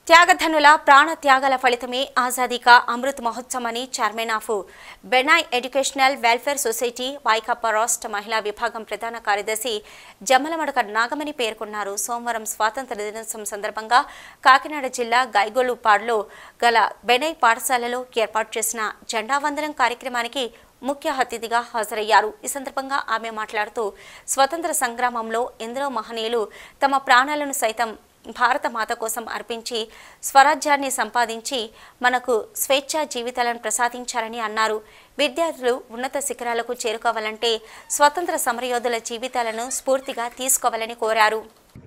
త్యాగధనుల ప్రాణ త్యాగాల ఫలితమే ఆజాదీ కా అమృత్ మహోత్సవ్ అని chairman of Benoy educational welfare society Vaikapa రాష్ట్ర మహిళా విభాగం ప్రధాన కార్యదర్శి జమ్మలమడక నాగమణి పేర్కొన్నారు. సోమవారం స్వాతంత్ర దినోత్సవం సందర్భంగా కాకినాడ జిల్లా గైగొల్లుపాడులో గల బెనాయ్ పాఠశాలలో ఏర్పాటు చేసిన జెండా వందనం కార్యక్రమానికి ముఖ్య అతిథిగా హాజరయ్యారు. ఈ సందర్భంగా ఆమె మాట్లాడుతూ స్వతంత్ర సంగ్రామంలో ఎందరో మహనీయులు తమ ప్రాణాలను సైతం భారత మాత కోసం అర్పించి స్వరాజ్యాన్ని సంపాదించి మనకు స్వేచ్ఛా జీవితాలను ప్రసాదించారని అన్నారు. విద్యార్థులు ఉన్నత శిఖరాలకు చేరుకోవాలంటే స్వతంత్ర సమరయోధుల జీవితాలను స్ఫూర్తిగా తీసుకోవాలని కోరారు.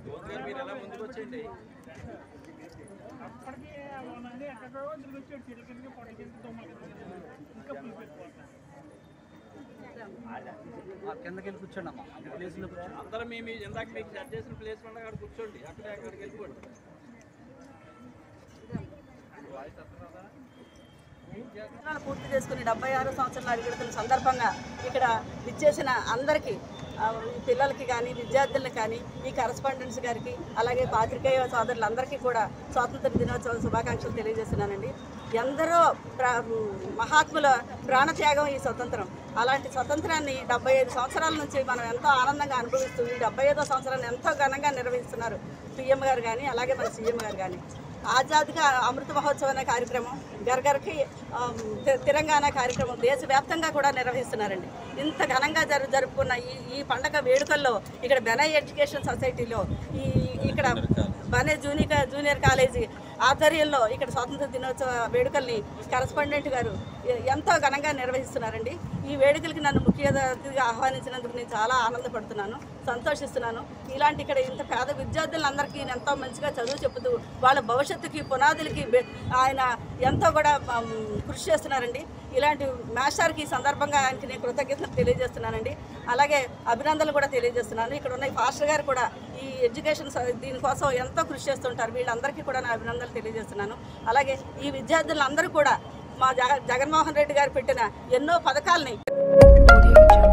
కిందకి వెళ్ళి కూర్చోండి అమ్మా, ప్లేస్లో కూర్చోండి. అందరూ మేము ఇందాక మీకు సెట్ చేసిన ప్లేస్ ఉండే అక్కడ కూర్చోండి, అక్కడికి వెళ్ళిపోండి. పూర్తి చేసుకుని 76 సంవత్సరాల అడుగుతున్న సందర్భంగా ఇక్కడ విచ్చేసిన అందరికీ పిల్లలకి కానీ విద్యార్థులకు కానీ ఈ కరస్పాండెంట్స్ గారికి అలాగే పాత్రికేయ సోదరులందరికీ కూడా స్వాతంత్ర దినోత్సవ శుభాకాంక్షలు తెలియజేస్తున్నానండి. ఎందరో మహాత్ముల ప్రాణత్యాగం ఈ స్వతంత్రం. అలాంటి స్వతంత్రాన్ని 75 సంవత్సరాల నుంచి మనం ఎంతో ఆనందంగా అనుభవిస్తూ ఈ 75వ సంవత్సరాన్ని ఎంతో ఘనంగా నిర్వహిస్తున్నారు పిఎం గారు కానీ అలాగే మన సీఎం గారు కానీ. ఆజాదీ కా అమృత మహోత్సవ్ అనే కార్యక్రమం గర్గర్కి తెలంగాణ కార్యక్రమం దేశవ్యాప్తంగా కూడా నిర్వహిస్తున్నారండి. ఇంత ఘనంగా జరుపుకున్న ఈ పండగ వేడుకల్లో ఇక్కడ బెనాయ్ ఎడ్యుకేషన్ సొసైటీలో ఇక్కడ బనే జూనియర్ కాలేజీ ఆధ్వర్యంలో ఇక్కడ స్వాతంత్ర దినోత్సవ వేడుకల్ని కరస్పాండెంట్ గారు ఎంతో ఘనంగా నిర్వహిస్తున్నారండి. ఈ వేడుకలకి నన్ను ముఖ్య అతిథిగా ఆహ్వానించినందుకు నేను చాలా ఆనందపడుతున్నాను, సంతోషిస్తున్నాను. ఇలాంటి ఇక్కడ ఇంత పేద విద్యార్థులందరికీ ఎంతో మంచిగా చదువు చెబుతూ వాళ్ళ భవిష్యత్తుకి పునాదులకి ఆయన ఎంతో కూడా కృషి చేస్తున్నారండి. ఇలాంటి మాస్టర్కి ఈ సందర్భంగా ఆయనకి నేను కృతజ్ఞతలు తెలియజేస్తున్నానండి. అలాగే అభినందనలు కూడా తెలియజేస్తున్నాను. ఇక్కడ ఉన్న పాస్టర్ గారు కూడా ఈ ఎడ్యుకేషన్ దీనికోసం ఎంతో కృషి చేస్తుంటారు. వీళ్ళందరికీ కూడా నా అభినందనలు తెలియజేస్తున్నాను. అలాగే ఈ విద్యార్థులందరూ కూడా మా జగన్మోహన్ రెడ్డి గారు పెట్టిన ఎన్నో పథకాలని